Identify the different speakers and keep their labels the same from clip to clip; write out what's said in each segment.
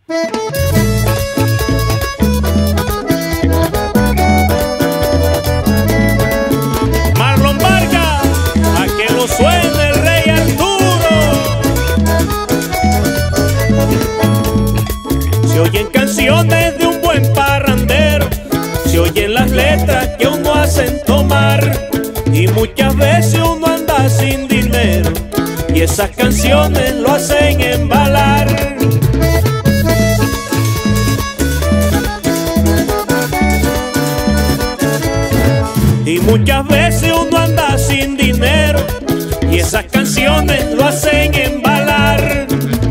Speaker 1: Marlon Vargas, a que lo suene el Rey Arturo. Se oyen canciones de un buen parrandero, se oyen las letras que uno hacen tomar, y muchas veces uno anda sin dinero y esas canciones lo hacen embalar. Y muchas veces uno anda sin dinero y esas canciones lo hacen embalar.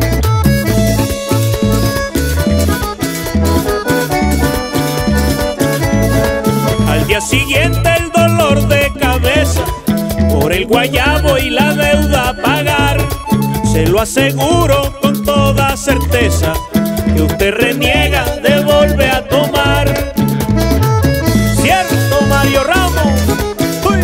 Speaker 1: Al día siguiente el dolor de cabeza por el guayabo y la deuda a pagar. Se lo aseguro con toda certeza que usted reniega de volver a tomar. ¿Cierto, Mario Ramos? ¡Uy!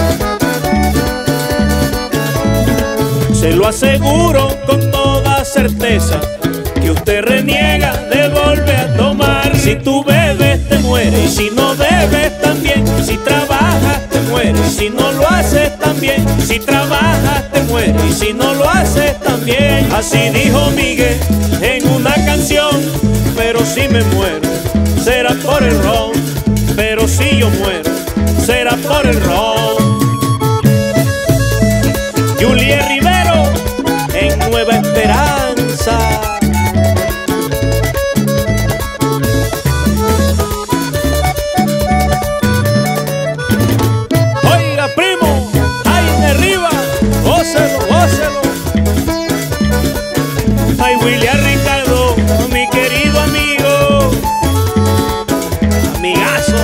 Speaker 1: Se lo aseguro con toda certeza que usted reniega de volver a tomar. Si tú bebes te mueres y si no bebes también. Si trabajas te mueres y si no lo haces también. Si trabajas te mueres y si no lo haces también. Así dijo Miguel en una canción. Pero si me muero será por el ron, pero si yo muero será por el ron. Juliet Rivero en Nueva Esperanza. Oiga, primo, ahí de arriba, gócelo, gócelo. Ay, William Ricardo, mi querido amigo, amigazo.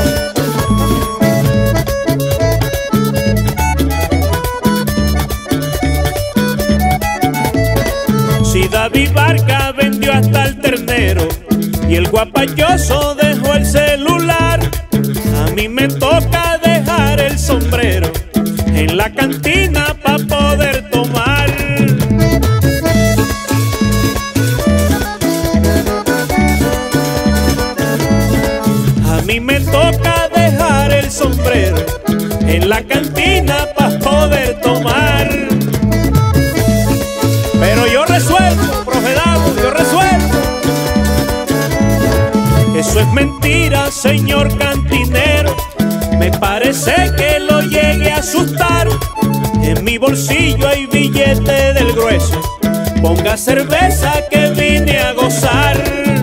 Speaker 1: Si David Barca vendió hasta el ternero y el guapachoso dejó el celular, a mí me toca dejar el sombrero en la cantina pa' poder tomar. A mí me toca dejar el sombrero en la cantina pa' poder tomar. Pero yo resuelvo, profe Davo, yo resuelvo. Eso es mentira, señor cantinero. Me parece que lo llegue a asustar. En mi bolsillo hay billete del grueso. Ponga cerveza que vine a gozar.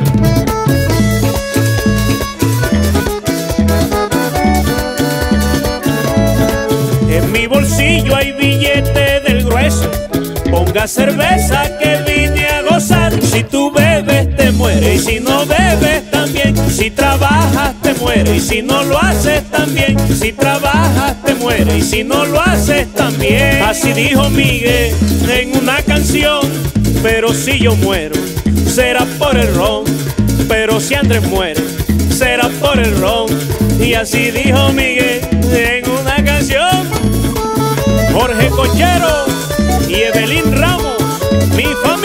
Speaker 1: En mi bolsillo hay billete del grueso. Ponga cerveza que vine a gozar. Si tú bebes te mueres y si no bebes también. Si trabajas te mueres y si no lo haces también. Si trabajas te mueres y si no lo haces también. Así dijo Miguel en una canción. Pero si yo muero será por el ron, pero si Andrés muere será por el ron. Y así dijo Miguel en una canción. Jorge Cochero y Evelyn Ramos, mi familia.